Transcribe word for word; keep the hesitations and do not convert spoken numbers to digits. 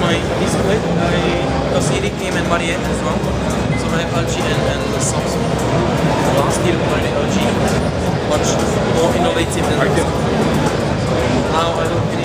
my display, I, because E D came and Mariette as well, so I have L G and, and Samsung. Last year by the L G, much more innovative than Samsung. Now I don't